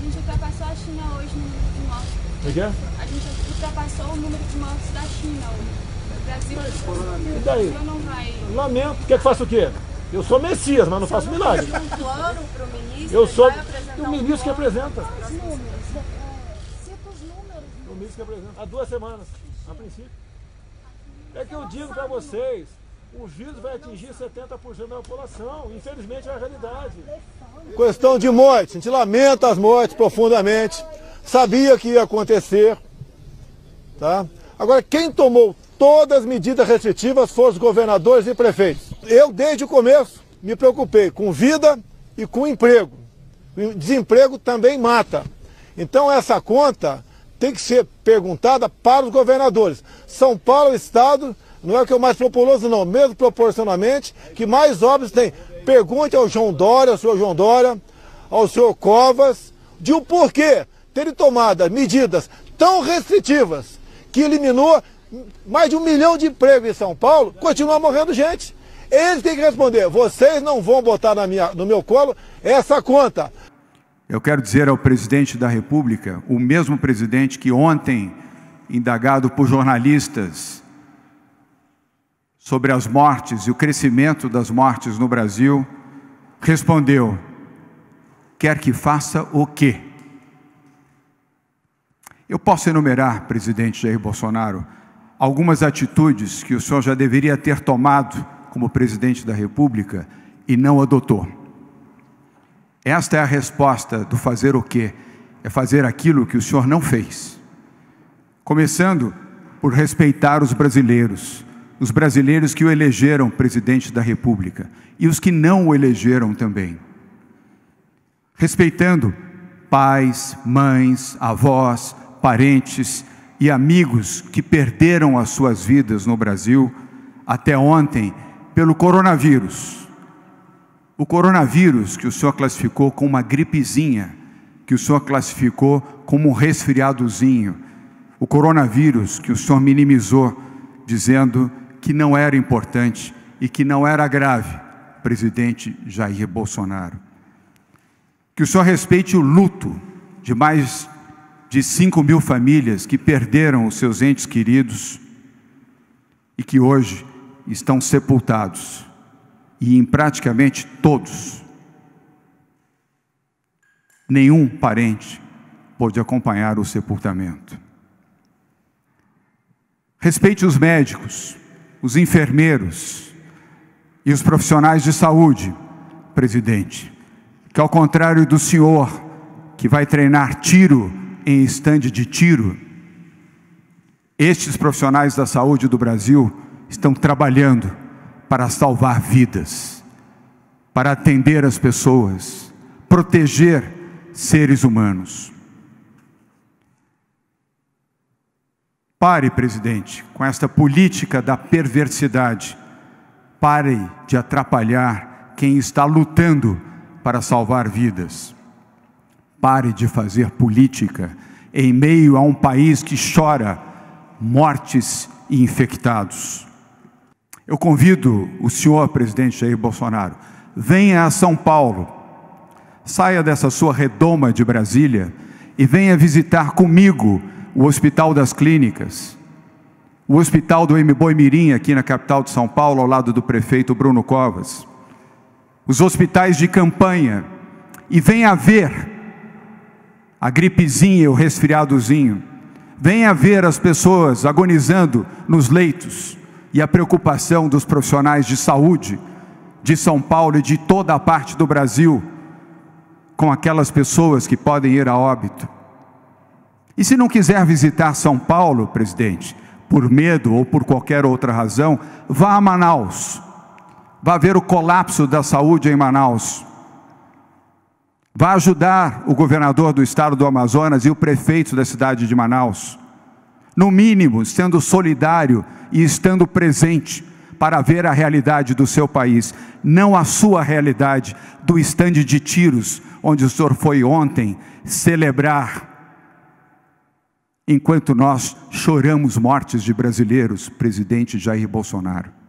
gente ultrapassou a China hoje no número de mortes. O que é? A gente ultrapassou o número de mortes da China hoje. O Brasil, E daí? o Brasil não vai... Lamento. Quer que faça o quê? Eu sou Messias, mas não faço milagre. Um plano para o ministro? Eu sou o o ministro que apresenta. Os números, cita os números. O ministro que apresenta. Há 2 semanas, a princípio. É que eu digo para vocês, o vírus vai atingir 70% da população. Infelizmente é a realidade. Questão de morte. A gente lamenta as mortes profundamente. Sabia que ia acontecer. Tá? Agora, quem tomou todas as medidas restritivas foram os governadores e prefeitos. Eu, desde o começo, me preocupei com vida e com emprego. O desemprego também mata. Então, essa conta tem que ser perguntada para os governadores. São Paulo é o estado, não é o que é o mais populoso, não, mesmo proporcionalmente, que mais óbitos tem. Pergunte ao João Dória, ao senhor João Dória, ao senhor Covas, de o porquê terem tomado medidas tão restritivas que eliminou mais de 1 milhão de empregos em São Paulo, continua morrendo gente. Eles têm que responder, vocês não vão botar no meu colo essa conta. Eu quero dizer ao presidente da República, o mesmo presidente que ontem, indagado por jornalistas sobre as mortes e o crescimento das mortes no Brasil, respondeu: quer que faça o quê? Eu posso enumerar, presidente Jair Bolsonaro, algumas atitudes que o senhor já deveria ter tomado como presidente da República e não adotou. Esta é a resposta do fazer o quê? É fazer aquilo que o senhor não fez. Começando por respeitar os brasileiros que o elegeram presidente da República e os que não o elegeram também. Respeitando pais, mães, avós, parentes e amigos que perderam as suas vidas no Brasil até ontem pelo coronavírus. O coronavírus que o senhor classificou como uma gripezinha, que o senhor classificou como um resfriadozinho. O coronavírus que o senhor minimizou, dizendo que não era importante e que não era grave, presidente Jair Bolsonaro. Que o senhor respeite o luto de mais de 5 mil famílias que perderam os seus entes queridos e que hoje estão sepultados. E em praticamente todos, nenhum parente pôde acompanhar o sepultamento. Respeite os médicos, os enfermeiros e os profissionais de saúde, presidente, que ao contrário do senhor, que vai treinar tiro em estande de tiro, estes profissionais da saúde do Brasil estão trabalhando para salvar vidas, para atender as pessoas, proteger seres humanos. Pare, presidente, com esta política da perversidade. Pare de atrapalhar quem está lutando para salvar vidas. Pare de fazer política em meio a um país que chora mortes e infectados. Eu convido o senhor presidente Jair Bolsonaro, venha a São Paulo, saia dessa sua redoma de Brasília e venha visitar comigo o Hospital das Clínicas, o Hospital do Boi-mirim, aqui na capital de São Paulo, ao lado do prefeito Bruno Covas, os hospitais de campanha, e venha ver a gripezinha e o resfriadozinho, venha ver as pessoas agonizando nos leitos, e a preocupação dos profissionais de saúde de São Paulo e de toda a parte do Brasil com aquelas pessoas que podem ir a óbito. E se não quiser visitar São Paulo, presidente, por medo ou por qualquer outra razão, vá a Manaus. Vá ver o colapso da saúde em Manaus. Vá ajudar o governador do estado do Amazonas e o prefeito da cidade de Manaus. No mínimo, sendo solidário e estando presente para ver a realidade do seu país, não a sua realidade do estande de tiros, onde o senhor foi ontem celebrar, enquanto nós choramos mortes de brasileiros, presidente Jair Bolsonaro.